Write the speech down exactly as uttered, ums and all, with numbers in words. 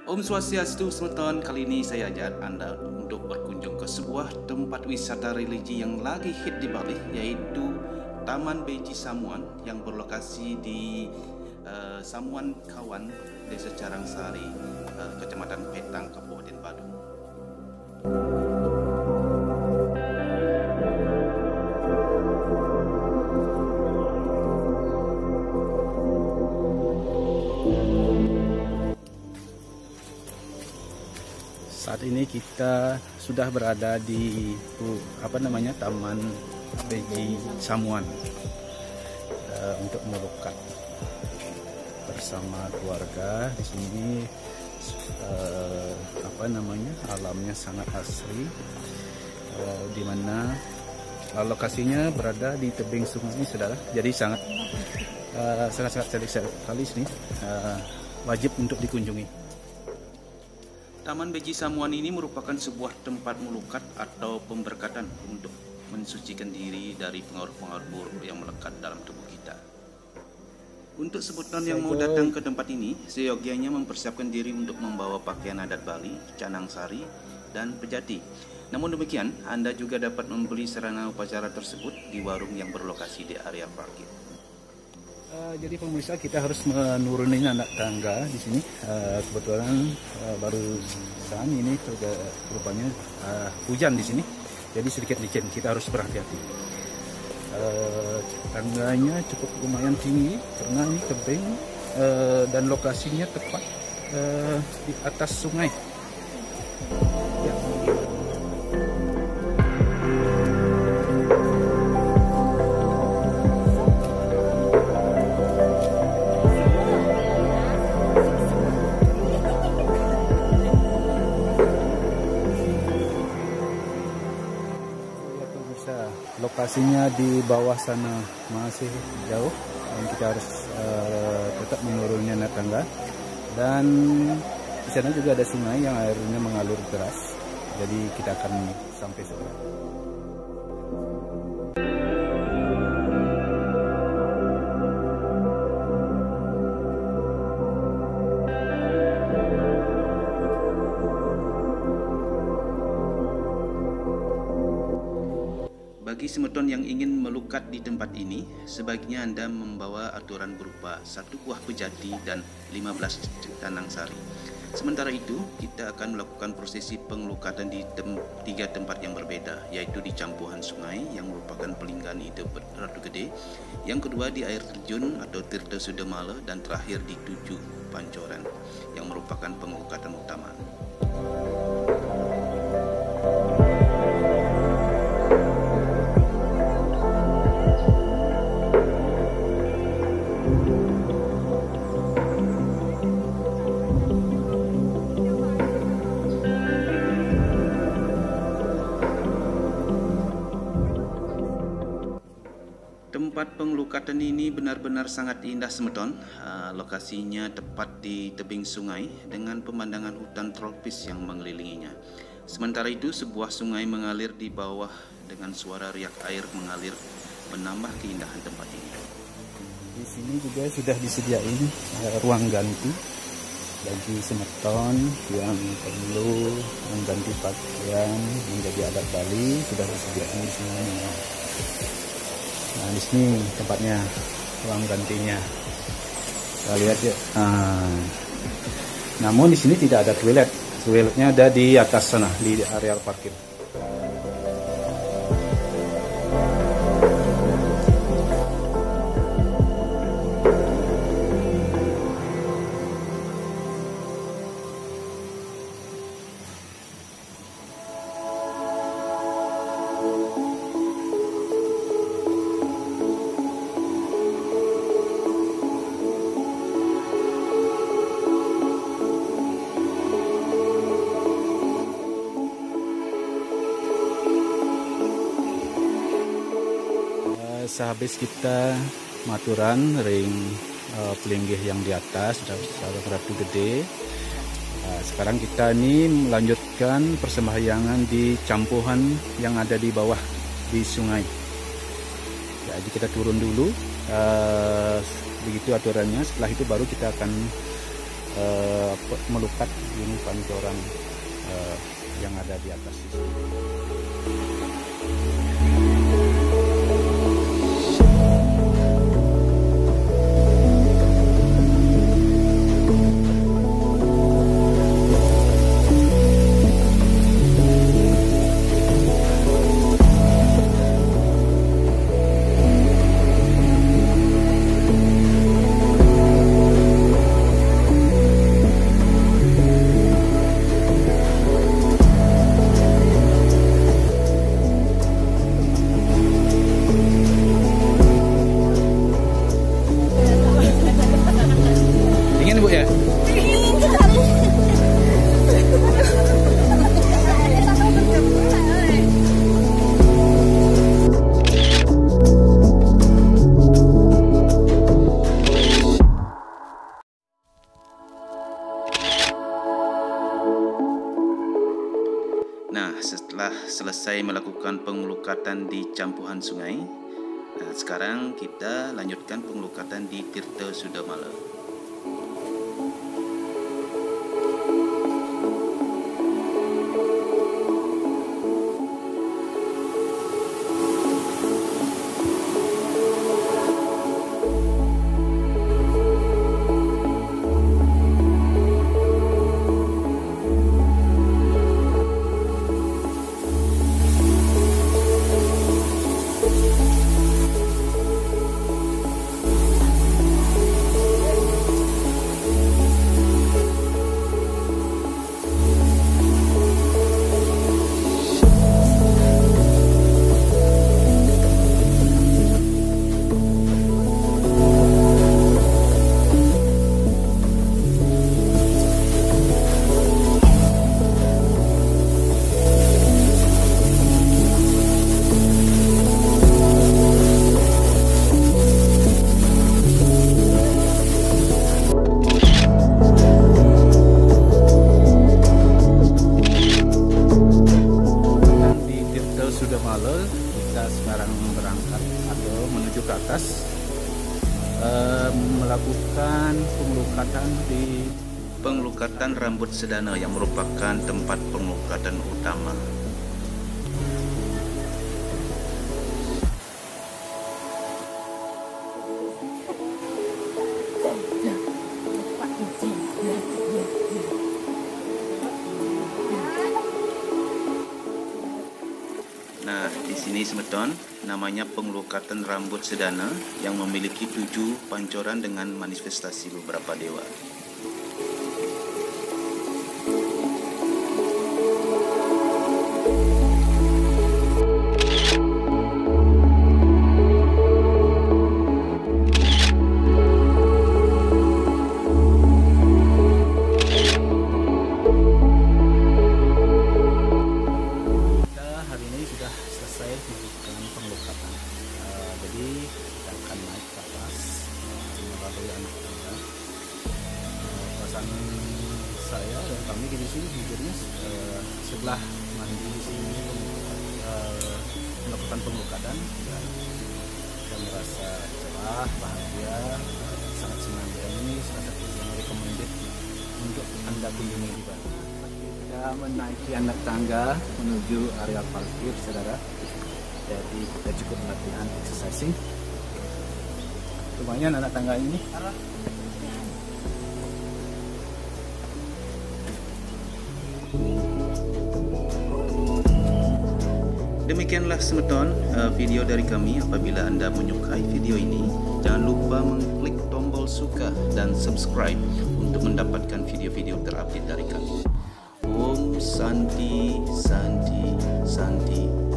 Om Swastiastu semeton, kali ini saya ajak Anda untuk berkunjung ke sebuah tempat wisata religi yang lagi hit di Bali, yaitu Taman Beji Samuan yang berlokasi di uh, Samuan Kawan, Desa Carangsari, uh, Kecamatan Petang, Kabupaten Badung. Saat ini kita sudah berada di apa namanya Taman Beji Samuan uh, untuk melukat bersama keluarga. Di sini uh, apa namanya alamnya sangat asri, uh, di mana uh, lokasinya berada di tebing sungai ini, saudara. Jadi sangat uh, sangat sangat cantik sekali sini, uh, wajib untuk dikunjungi. Taman Beji Samuan ini merupakan sebuah tempat melukat atau pemberkatan untuk mensucikan diri dari pengaruh-pengaruh buruk yang melekat dalam tubuh kita. Untuk sebutan yang mau datang ke tempat ini, seyogianya mempersiapkan diri untuk membawa pakaian adat Bali, canang sari, dan pejati. Namun demikian, Anda juga dapat membeli sarana upacara tersebut di warung yang berlokasi di area parkir. Uh, jadi pemirsa, kita harus menuruni anak tangga di sini. Uh, kebetulan uh, barusan ini rupanya uh, hujan di sini, jadi sedikit licin. Kita harus berhati-hati. Uh, tangganya cukup lumayan tinggi karena ini tebing uh, dan lokasinya tepat uh, di atas sungai. Ya. Lokasinya di bawah sana masih jauh dan kita harus uh, tetap menurunnya naik tangga, dan di sana juga ada sungai yang airnya mengalir deras, jadi kita akan sampai segera. Bagi semeton yang ingin melukat di tempat ini, sebaiknya Anda membawa aturan berupa satu buah pejati dan lima belas canang sari. Sementara itu, kita akan melakukan prosesi pengelukatan di tem tiga tempat yang berbeda, yaitu di Campuhan Sungai yang merupakan pelinggan hidup Ratu Gede, yang kedua di air terjun atau Tirta Sudamala, dan terakhir di Tujuh Pancoran yang merupakan pengelukatan utama. Tempat pengelukatan ini benar-benar sangat indah semeton. Uh, lokasinya tepat di tebing sungai dengan pemandangan hutan tropis yang mengelilinginya. Sementara itu, sebuah sungai mengalir di bawah dengan suara riak air mengalir, menambah keindahan tempat ini. Di sini juga sudah disediain uh, ruang ganti bagi semeton yang perlu mengganti pakaian menjadi adat Bali, sudah disediakan di sini. Nah, di sini tempatnya, ruang gantinya. Kita lihat ya. Nah, namun di sini tidak ada toilet. Toiletnya ada di atas sana, di area parkir. Sehabis kita maturan ring uh, pelinggih yang di atas sudah Ratu Gede, uh, sekarang kita ini melanjutkan persembahyangan di campuhan yang ada di bawah di sungai. Jadi kita turun dulu, uh, begitu aturannya. Setelah itu baru kita akan uh, melukat ini pancoran uh, yang ada di atas di sini. Nah, setelah selesai melakukan pengelukatan di campuhan sungai, nah sekarang kita lanjutkan pengelukatan di Tirta Sudamala. Kita sekarang berangkat atau menuju ke atas e, melakukan pengelukatan di pengelukatan rambut sedana yang merupakan tempat pengelukatan utama. Nah, di sini semeton namanya pengelukatan rambut sedana yang memiliki tujuh pancoran dengan manifestasi beberapa dewa. Saya dan kami di sini jujurnya uh, setelah mandi di sini uh, melakukan pengelukatan dan saya merasa cerah, bahagia, uh, sangat senang, dan ini salah satu yang recommended untuk Anda kunjungi di Bali. Kita menaiki anak tangga menuju area parkir, saudara. Jadi kita cukup latihan exercising. Lumayan anak tangga ini. Demikianlah semeton video dari kami. Apabila Anda menyukai video ini, jangan lupa mengklik tombol suka dan subscribe untuk mendapatkan video-video terupdate dari kami. Om Santi, Santi, Santi.